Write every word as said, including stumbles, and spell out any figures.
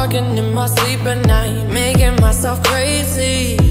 talking in my sleep at night, making myself crazy.